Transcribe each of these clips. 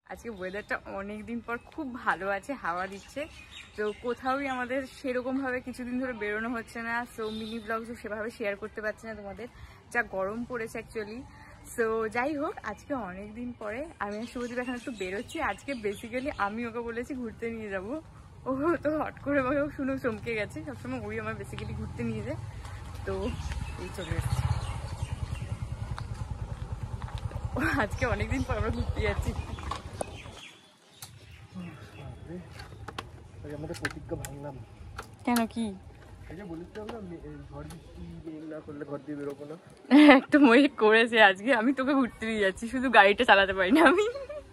আজকে ওয়েদারটা অনেক দিন পর খুব ভালো আছে, হাওয়া দিচ্ছে, তো কোথাওই আমাদের সেরকমভাবে কিছুদিন ধরে বেরোনো হচ্ছে না। সো মিনি ব্লগসও সেভাবে শেয়ার করতে পারছি না তোমাদের, যা গরম পড়েছে অ্যাকচুয়ালি। সো যাই হোক, আজকে অনেক দিন পরে আমি আর শুভদীপ এখন একটু বেরোচ্ছি। আজকে বেসিক্যালি আমি ওকে বলেছি ঘুরতে নিয়ে যাবো, ও তো হট করে আমাকে শুনে চমকে গেছে। সবসময় ওই আমার বেসিক্যালি ঘুরতে নিয়ে যায়, তো এই চলে এসেছি। আজকে অনেকদিন পর আমরা ঘুরতে যাচ্ছি। আমাদের প্রতিজ্ঞা ভাঙলাম কেন, কি একদম ওই করেছে আজকে। আমি তোকে ঘুরতে নিয়ে যাচ্ছি, শুধু গাড়িটা চালাতে পারি না আমি।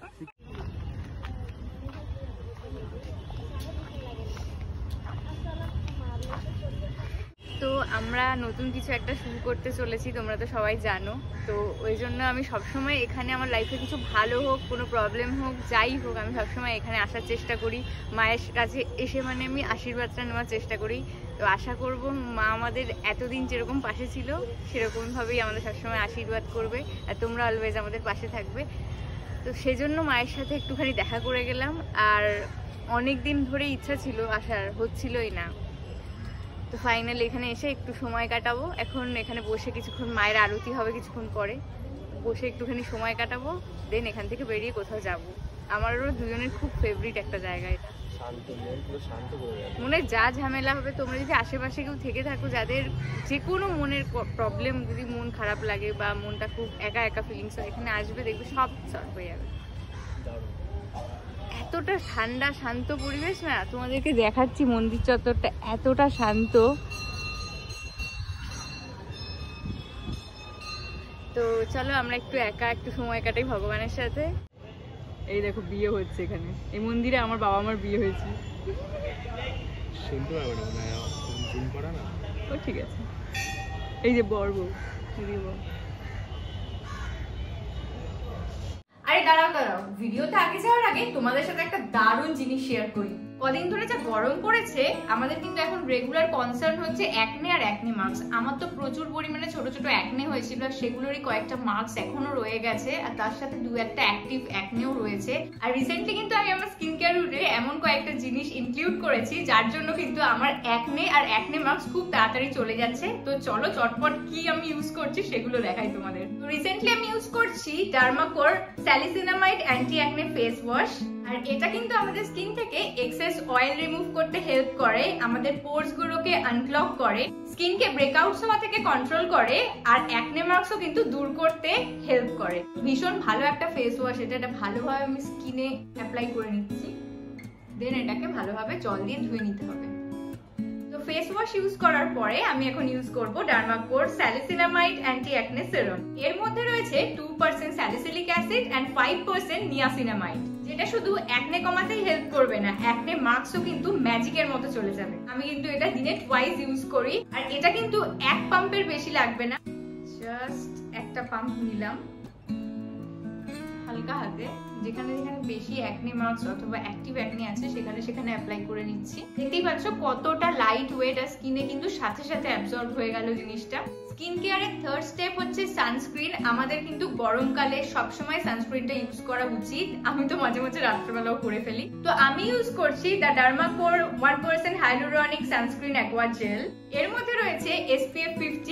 তো আমরা নতুন কিছু একটা শুরু করতে চলেছি, তোমরা তো সবাই জানো। তো ওই জন্য আমি সবসময় এখানে আমার লাইফে কিছু ভালো হোক, কোনো প্রবলেম হোক, যাই হোক, আমি সবসময় এখানে আসার চেষ্টা করি। মায়ের কাছে এসে মানে আমি আশীর্বাদটা নেওয়ার চেষ্টা করি। তো আশা করব মা আমাদের এতদিন যেরকম পাশে ছিল সেরকমভাবেই আমাদের সবসময় আশীর্বাদ করবে, আর তোমরা অলওয়েজ আমাদের পাশে থাকবে। তো সেজন্য মায়ের সাথে একটুখানি দেখা করে গেলাম, আর অনেক দিন ধরে ইচ্ছা ছিল আসার, হচ্ছিলই না। তো ফাইনালি এখানে এসে একটু সময় কাটাবো। এখন এখানে বসে কিছুক্ষণ, মায়ের আরতি হবে কিছুক্ষণ পরে, বসে একটুখানি সময় কাটাবো, দেন এখান থেকে বেরিয়ে কোথাও যাব। আমারও দুজনের খুব ফেভারিট একটা জায়গা এটা। মনে যা ঝামেলা হবে, তোমরা যদি আশেপাশে কেউ থেকে থাকো, যাদের যে কোনো মনের প্রবলেম, যদি মন খারাপ লাগে বা মনটা খুব একা একা ফিলিংস হয়, এখানে আসবে, দেখবে সব সলভ হয়ে যাবে। এতটা ঠান্ডা শান্ত পরিবেশ না, তোমাদেরকে দেখাচ্ছি মন্দির চত্বরটা এতটা শান্ত। তো চলো আমরা একটু একা একটু সময় কাটাই ভগবানের সাথে। এই দেখো বিয়ে হচ্ছে এখানে, এই মন্দিরে আমার বাবা মার বিয়ে হয়েছে। ও ঠিক আছে, এই যে বর বউ। আরে দাঁড়াও দাঁড়াও, ভিডিওতে আগে যাওয়ার আগে তোমাদের সাথে একটা দারুণ জিনিস শেয়ার করি। কদিন ধরে যা গরম পড়েছে, আমাদের কিন্তু এখন রেগুলার কনসার্ন হচ্ছে অ্যাকনে আর অ্যাকনে মার্কস। আমার তো প্রচুর পরিমাণে ছোট ছোট অ্যাকনে হয়েছিল, সেগুলোরই কয়েকটা মার্কস এখনো রয়ে গেছে, আর তার সাথে দু একটা অ্যাক্টিভ অ্যাকনেও রয়েছে। আর রিসেন্টলি কিন্তু আমি আমার স্কিন কেয়ার রুটে এমন কয়েকটা জিনিস ইনক্লুড করেছি, যার জন্য কিন্তু আমার অ্যাকনে আর অ্যাকনে মার্কস খুব তাড়াতাড়ি চলে যাচ্ছে। তো চলো চটপট কি আমি ইউজ করছি সেগুলো দেখাই তোমাদের। তো রিসেন্টলি আমি ইউজ করছি ডার্মাকোর salicinamide anti acne face wash. আর এটা কিন্তু আমাদের স্কিন থেকে এক্সেস অয়েল রিমুভ করতে হেল্প করে, আমাদের পোরস গুলোকে আনক্লগ করে, স্কিনকে ব্রেকআউটস হওয়া থেকে কন্ট্রোল করে, আর অ্যাকনে মার্কসও কিন্তু দূর করতে হেল্প করে। ভীষণ ভালো একটা ফেস ওয়াশ এটা ভালোভাবে আমি স্কিনে অ্যাপ্লাই করে নিচ্ছি, দেন এটাকে ভালোভাবে জল দিয়ে ধুয়ে নিতে হবে। তো ফেস ওয়াশ ইউজ করার পরে আমি এখন ইউজ করব ডার্মাকোর স্যালিসিনামাইড অ্যান্টি অ্যাকনে সেরাম। এর মধ্যে রয়েছে 2% স্যালিসিলিক অ্যাসিড এন্ড 5% নিয়াসিনামাইড, যেটা শুধু অ্যাকনে কমাতেই হেল্প করবে না, অ্যাকনে মার্কসও কিন্তু ম্যাজিকের মতো চলে যাবে। আমি কিন্তু এটা দিনে টুয়াইস ইউজ করি, আর এটা কিন্তু এক পাম্পের বেশি লাগবে না, জাস্ট একটা পাম্প নিলাম হালকা হাতে, যেখানে যেখানে বেশি অ্যাকনে মার্কস অথবা অ্যাক্টিভ অ্যাকনে আছে সেখানে সেখানে অ্যাপ্লাই করে নিচ্ছি। দেখতেই পাচ্ছ কতটা লাইট ওয়েট, আর স্কিনে কিন্তু সাথে সাথে অ্যাবজর্ব হয়ে গেল জিনিসটা। স্কিন কেয়ারের থার্ড স্টেপ হচ্ছে সানস্ক্রিন। আমাদের কিন্তু গরমকালে সবসময় সানস্ক্রিনটা ইউজ করা উচিত, আমি তো মাঝে মাঝে রাত্রেবেলাও করে ফেলি। তো আমি ইউজ করছি দ্য ডার্মাকোর 1% হাইলুরনিক সানস্ক্রিন অ্যাকোয়া জেল। এর মধ্যে রয়েছে SPF 50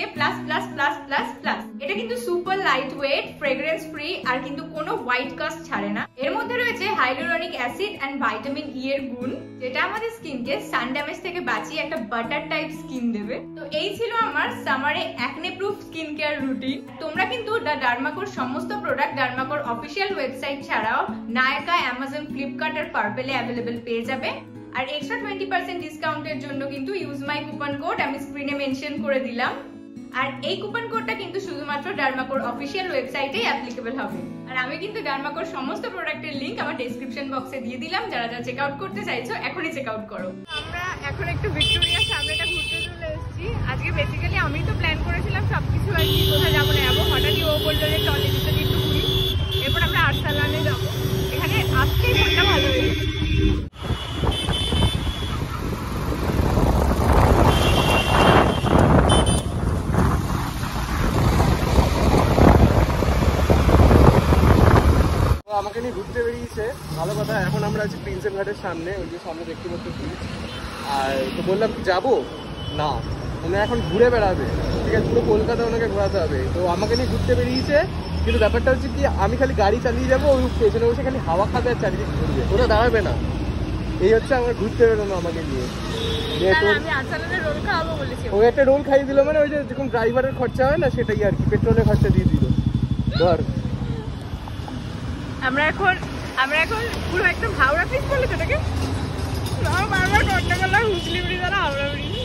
PA+++++। এটা কিন্তু super light weight, fragrance free, আর কিন্তু কোনো হোয়াইট কাস্ট ছাড়ে না। এর মধ্যে রয়েছে hyaluronic acid and vitamin E এর গুণ, যেটা আমাদের স্কিনকে সান ড্যামেজ থেকে বাঁচিয়ে একটা বাটার টাইপ স্কিন দেবে। তো এই ছিল আমার সামারে acne proof skin care routine. তোমরা কিন্তু দ্য ডার্মাকোর সমস্ত প্রোডাক্ট ডার্মাকোর অফিসিয়াল ওয়েবসাইট ছাড়াও নায়কা, অ্যামাজন, ফ্লিপকার্ট আর পার্পেলে অ্যাভেলেবেল পেয়ে যাবে। আর এক্সট্রা 20% ডিসকাউন্টের জন্য কিন্তু ইউজ মাই কুপন কোড আমি স্ক্রিনে মেনশন করে দিলাম। আর এই কুপন কোডটা কিন্তু শুধুমাত্র ডার্মাকোর অফিসিয়াল ওয়েবসাইটেই অ্যাপ্লিকেবল হবে। আর আমি কিন্তু ডার্মাকোর সমস্ত প্রোডাক্টের লিংক আমার ডেসক্রিপশন বক্সে দিয়ে দিলাম, যারা যারা চেক আউট করতে চাইছো এখনই চেক আউট করো। আমরা এখন একটু ভিক্টোরিয়ার সামনেটা ঘুরতে চলে এসেছি। আজকে বেসিক্যালি আমি তো প্ল্যান করেছিলাম সবকিছু আর কি, কোথায় যাবো না যাবো, হঠাৎই ও বললো যে চলে যেতে একটু ঘুরি। এরপর আমরা আর্সালানে যাবো, এখানে আসতেই মনটা ভালো হয়েছে। আমাকে নিয়ে ঘুরতে বেরিয়েছে, ভালো কথা। এখন আমরা আছি প্রিন্সেপ ঘাটের সামনে, ওই যে সামনে দেখতে পাচ্ছি। আর তো বললাম যাবো না, উনি এখন ঘুরে বেড়াবে, ঠিক আছে, পুরো কলকাতা ওনাকে ঘোরাতে হবে। তো আমাকে নিয়ে ঘুরতে বেরিয়েছে, কিন্তু ব্যাপারটা হচ্ছে কি আমি খালি গাড়ি চালিয়ে যাবো, ওই স্টেশনে বসে খালি হাওয়া খাবে আর চারিদিকে ঘুরবে, ওরা দাঁড়াবে না। এই হচ্ছে আমার ঘুরতে বেরোনো আমাকে নিয়ে। ও একটা রোল খাইয়ে দিল, মানে ওই যে যেরকম ড্রাইভারের খরচা হয় না সেটাই আর কি, পেট্রোলের খরচা দিয়ে দিল। ধর আমরা এখন পুরো একদম হাওড়া ব্রিজ বলে সেটাকে, বারবার কন্টাকলা হুগলি ব্রিজ আর হাওড়া ব্রিজ।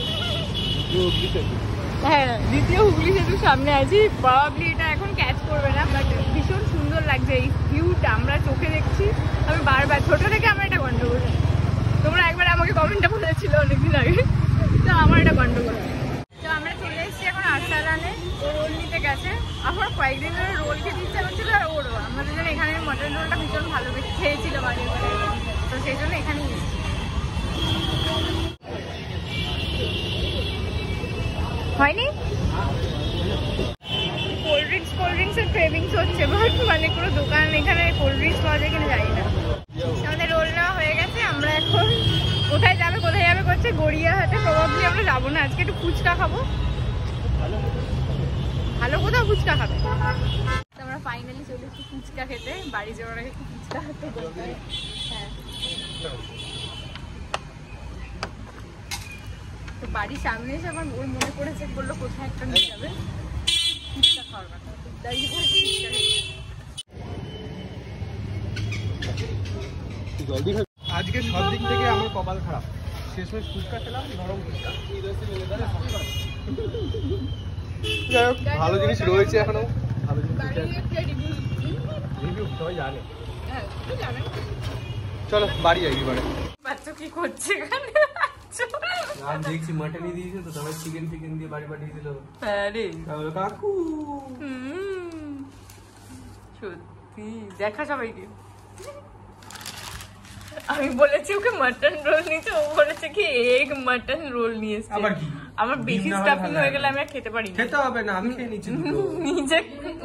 হ্যাঁ, দ্বিতীয় হুগলি সেতুর সামনে আছি। প্রবাবলি এটা এখন ক্যাচ করবে না, বাট ভীষণ সুন্দর লাগছে এই ভিউটা, আমরা চোখে দেখছি। আমি বারবার ছোট থেকে আমার এটা গন্ডগোল, তোমরা একবার আমাকে কমেন্টটা বলেছিল অনেকদিন আগে, তো আমার এটা গন্ডগোল। তো আমরা চলে এসেছি এখন আরসালানে, ও রোল নিতে গেছে। আমার কয়েকদিন ধরে রোল খেতে ইচ্ছা করছিল, আর ওরও। আমাদের জন্য এখানে মটন রোলটা ভীষণ ভালো খেয়েছিল বাড়ি করে, তো সেই জন্য এখানে হয়নি। কোল্ড ড্রিঙ্কস এর ক্রেভিংস হচ্ছে, বাট মানে কোনো দোকান এখানে কোল্ড ড্রিঙ্কস পাওয়া যায় কিনা জানি না। আমাদের রোল নেওয়া হয়ে গেছে, আমরা এখন কোথায় যাবে করছে গড়িয়াহাটে। প্রবাবলি আমরা যাবো না আজকে, একটু ফুচকা খাবো, ভালো কোথাও ফুচকা খাবে। আমরা ফাইনালি চলে এসেছি ফুচকা খেতে, বাড়ি যাওয়ার আগে ফুচকা খেতে বলতে। হ্যাঁ, তো বাড়ির সামনে এসে আমার ওর মনে পড়েছে, বললো কোথায় একটা নিয়ে যাবে ফুচকা খাওয়ার কথা, দাঁড়িয়ে পড়েছি ফুচকা খেতে। আজকে সব দিক থেকে আমার কপাল খারাপ, শেষমেশ ফুচকা খেলাম, নরম ফুচকা। যাই হোক, ভালো জিনিস রয়েছে এখনো, ভালো জিনিস সবাই জানে। চলো বাড়ি যাই এবারে। বাচ্চা কি করছে এখানে? আমি দেখছি মাটনই দিয়েছে, তো সবাই চিকেন দিয়ে বাড়ি পাঠিয়ে দিল। কাকু সত্যি দেখা সবাইকে। আমি বলেছি ওকে মাটন রোল নিতে, ও বলেছে কি এগ মাটন রোল নিয়ে এসেছে। আবার কি? আমার বেশি স্টাফিং হয়ে গেলে আমি আর খেতে পারি না। খেতে হবে না, আমি খেয়ে নিচ্ছি নিজে।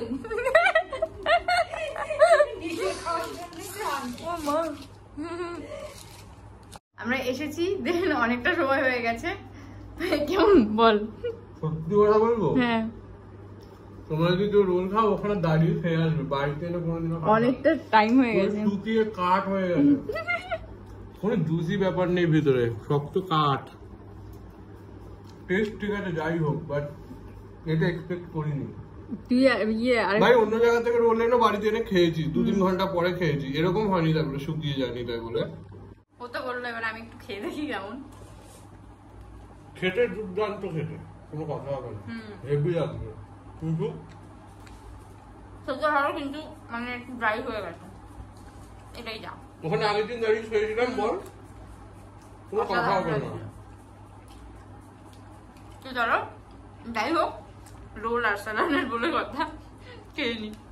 আমরা এসেছি, দেখেন অনেকটা সময় হয়ে গেছে। কেমন বল? সত্যি কথা বলবো, হ্যাঁ, তোমরা যদি কেউ রোল খাও ওখানে দাঁড়িয়ে খেয়ে আসবে, বাড়িতে এনে কোনোদিনও অনেকটা টাইম হয়ে গেছে, শুকিয়ে কাঠ হয়ে গেছে। কোনো জুসি ব্যাপার নেই ভিতরে, শক্ত কাঠ। টেস্ট ঠিক আছে যাই হোক, বাট এটা এক্সপেক্ট করিনি। ভাই অন্য জায়গা থেকে রোল এনে বাড়িতে এনে খেয়েছি, 2-3 ঘন্টা পরে খেয়েছি, এরকম হয়নি তারপরে শুকিয়ে যায়নি তাই বলে। ও তো বললো এবার আমি একটু খেয়ে দেখি কেমন। খেতে দুর্দান্ত, খেতে কোনো কথা হবে না, হেভি লাগবে, কিন্তু কিন্তু মানে একটু ড্রাই হয়ে গেছে, এটাই যা। ওখানে আগের দিন দাঁড়িয়ে খেয়েছিলাম, বল কোনো কথা হবে না। তো ধরো যাই হোক, রোল আর সালানের বলে কথা, খেয়ে নি।